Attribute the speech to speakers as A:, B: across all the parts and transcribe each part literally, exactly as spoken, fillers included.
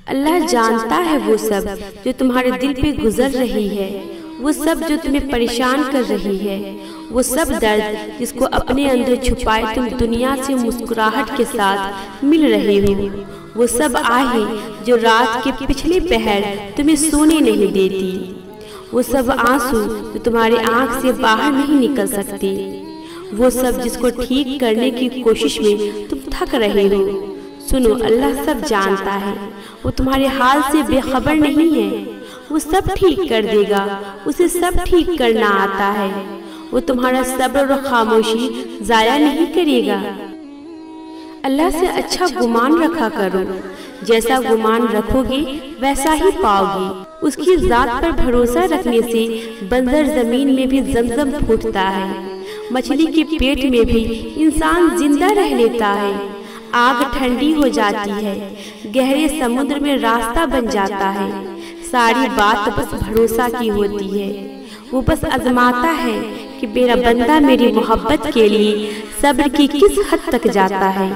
A: اللہ جانتا ہے وہ سب جو تمہارے دل پہ گزر رہی ہے، وہ سب جو تمہیں پریشان کر رہی ہے، وہ سب درد جس کو اپنے اندر چھپائے تم دنیا سے مسکراہٹ کے ساتھ مل رہے ہو، وہ سب آہیں جو رات کے پچھلے پہر تمہیں سونے نہیں دیتی، وہ سب آنسو جو تمہاری آنکھ سے باہر نہیں نکل سکتے، وہ سب جس کو ٹھیک کرنے کی کوشش میں تم تھک رہے ہو۔ سنو، اللہ سب جانتا ہے، وہ تمہارے حال سے بے خبر نہیں ہے، وہ سب ٹھیک کر دے گا، اسے سب ٹھیک کرنا آتا ہے، وہ تمہارا صبر اور خاموشی ضائع نہیں کرے گا۔ اللہ سے اچھا گمان رکھا کرو، جیسا گمان رکھو گے ویسا ہی پاؤ گے۔ اس کی ذات پر بھروسہ رکھنے سے بنجر زمین میں بھی زمزم پھوٹتا ہے، مچھلی کے پیٹ میں بھی انسان زندہ رہ لیتا ہے، آگ ٹھنڈی ہو جاتی ہے، گہرے سمندر میں راستہ بن جاتا ہے، ساری بات بس بھروسہ کی ہوتی ہے۔ وہ بس آزماتا ہے کہ میرا بندہ میری محبت کے لیے صبر کی کس حد تک جاتا ہے۔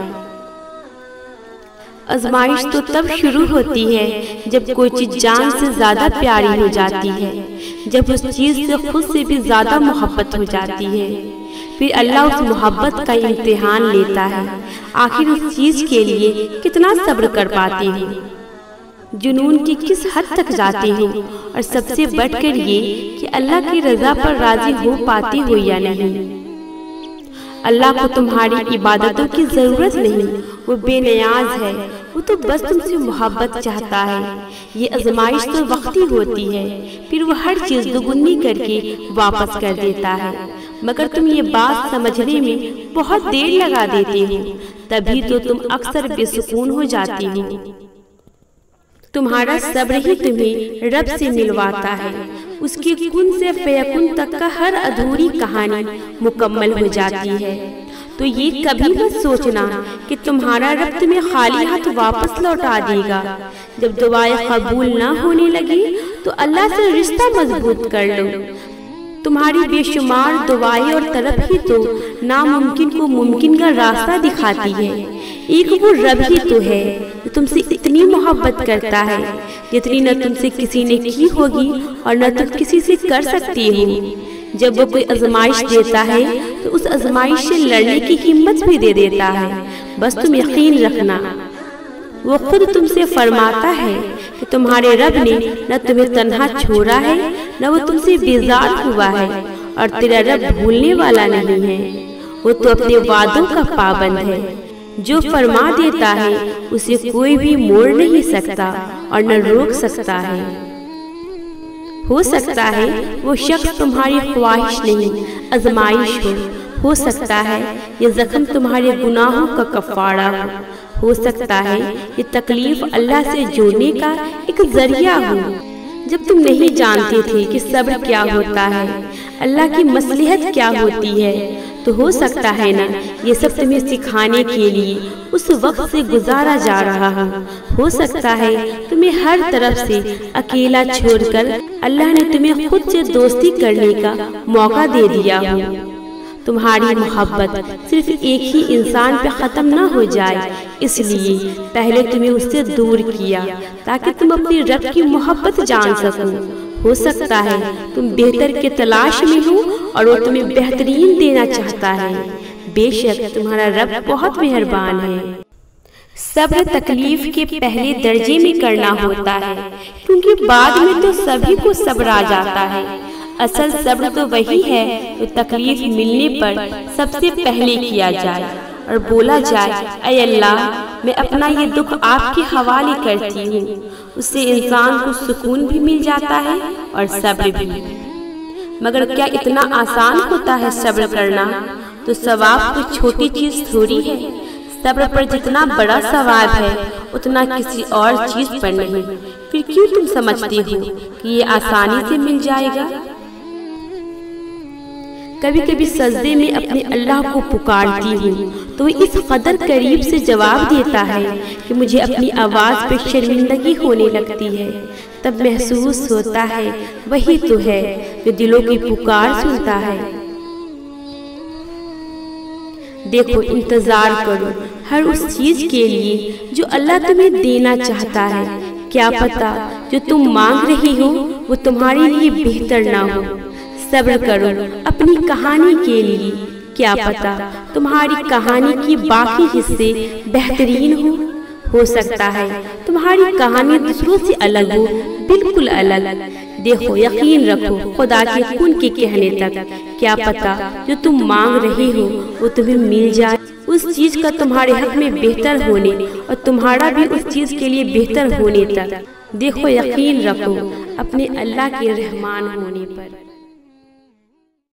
A: آزمائش تو تب شروع ہوتی ہے جب کوئی چیز جان سے زیادہ پیاری ہو جاتی ہے، جب اس چیز سے خود سے بھی زیادہ محبت ہو جاتی ہے، پھر اللہ اس محبت کا امتحان لیتا ہے، آخر اس چیز کے لیے کتنا صبر کر پاتے ہیں، جنون کی کس حد تک جاتے ہیں، اور سب سے بڑھ کر یہ کہ اللہ کی رضا پر راضی ہو پاتے ہو یا نہیں۔ اللہ کو تمہاری عبادتوں کی ضرورت نہیں، وہ بے نیاز ہے، وہ تو بس تم سے محبت چاہتا ہے۔ یہ آزمائش تو وقتی ہوتی ہے، پھر وہ ہر چیز دوگنی کر کے واپس کر دیتا ہے، مگر تم یہ بات سمجھنے میں بہت دیر لگا دیتے ہو، تبھی تو تم اکثر بے سکون ہو جاتی ہو۔ تمہارا صبر ہی تمہیں رب سے ملواتا ہے، اس کے کن سے فیکن تک کا ہر ادھوری کہانی مکمل ہو جاتی ہے۔ تو یہ کبھی مت سوچنا کہ تمہارا رب تمہیں خالی ہاتھ واپس لوٹا دے گا۔ جب دعائیں قبول نہ ہونے لگی تو اللہ سے رشتہ مضبوط کر لو۔ تمہاری بے شمار دعائیں اور طلب ہی تو ناممکن کو ممکن کا راستہ دکھاتی ہے۔ ایک وہ رب ہی تو ہے جو تم سے اتنی محبت کرتا ہے جتنی نہ تم سے کسی نے کی ہوگی اور نہ تم کسی سے کر سکتی ہو۔ جب وہ کوئی آزمائش دیتا ہے تو اس آزمائش سے لڑنے کی ہمت بھی دے دیتا ہے، بس تم یقین رکھنا۔ وہ خود تم سے فرماتا ہے کہ تمہارے رب نے نہ تمہیں تنہا چھوڑا ہے نہ وہ تم سے بیزار ہوا ہے، اور تیرا رب بھولنے والا نہیں ہے، وہ تو اپنے وعدوں کا پابند ہے۔ جو فرما دیتا ہے اسے کوئی بھی موڑ نہیں سکتا اور نہ روک سکتا ہے۔ ہو سکتا ہے وہ شخص تمہاری خواہش نہیں آزمائش ہو، ہو سکتا ہے یہ زخم تمہارے گناہوں کا کفارہ ہو، ہو سکتا ہے یہ تکلیف اللہ سے جوڑنے کا ایک ذریعہ ہو۔ جب تم نہیں جانتے تھے کہ صبر کیا ہوتا ہے، اللہ کی مصلحت کیا ہوتی ہے، تو ہو سکتا ہے نا یہ سب تمہیں سکھانے کے لیے اس وقت سے گزارا جا رہا ہو۔ ہو سکتا ہے تمہیں ہر طرف سے اکیلا چھوڑ کر اللہ نے تمہیں خود سے دوستی کرنے کا موقع دے دیا ہو۔ تمہاری محبت صرف ایک ہی انسان پہ ختم نہ ہو جائے، اس لیے پہلے تمہیں اس سے دور کیا تاکہ تم اپنی رب کی محبت جان سکو۔ ہو سکتا ہے تم بہتر کے تلاش میں ہو اور وہ تمہیں بہترین دینا چاہتا ہے۔ بے شک تمہارا رب بہت مہربان ہے۔ صبر تکلیف کے پہلے درجے میں کرنا ہوتا ہے، کیونکہ بعد میں تو سبھی کو صبر آ جاتا ہے۔ اصل صبر تو وہی ہے جو تکلیف ملنے پر سب سے پہلے کیا جائے اور بولا جائے اے اللہ میں اپنا یہ دکھ آپ کے حوالے کرتی ہوں۔ اس سے انسان کو سکون بھی مل جاتا ہے اور صبر بھی۔ مگر کیا اتنا آسان ہوتا ہے صبر کرنا؟ تو ثواب کوئی چھوٹی چیز تھوڑی ہے۔ صبر پر جتنا بڑا ثواب ہے اتنا کسی اور چیز پر نہیں۔ پھر کیوں تم سمجھتے ہو کہ یہ آسانی سے مل جائے گا؟ کبھی کبھی سجدے میں اپنے اللہ کو پکارتی ہوں تو وہ اس قدر قریب سے جواب دیتا ہے کہ مجھے اپنی آواز پہ شرمندگی ہونے لگتی ہے۔ تب محسوس ہوتا ہے وہی تو ہے جو دلوں کی پکار سنتا ہے۔ دیکھو انتظار کرو ہر اس چیز کے لیے جو اللہ تمہیں دینا چاہتا ہے، کیا پتا جو تم مانگ رہی ہو وہ تمہارے لیے بہتر نہ ہو۔ صبر کرو اپنی کہانی کے لیے، کیا پتا تمہاری کہانی کی باقی حصے بہترین ہو ہو سکتا ہے تمہاری کہانی دوسروں سے الگ ہو، بالکل الگ۔ دیکھو یقین رکھو خدا کے کن کے کہنے تک، کیا پتا جو تم مانگ رہے ہو وہ تمہیں مل جائے، اس چیز کا تمہارے حق میں بہتر ہونے اور تمہارا بھی اس چیز کے لیے بہتر ہونے تک۔ دیکھو یقین رکھو اپنے اللہ کے رحمان ہونے پر۔